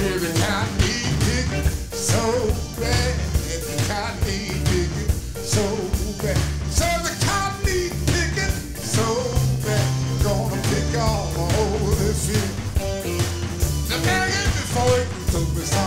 the cotton need picking so bad. The cotton need picking so bad. So the cotton need picking so bad. We're gonna pick all over this field. Now, before it took me some.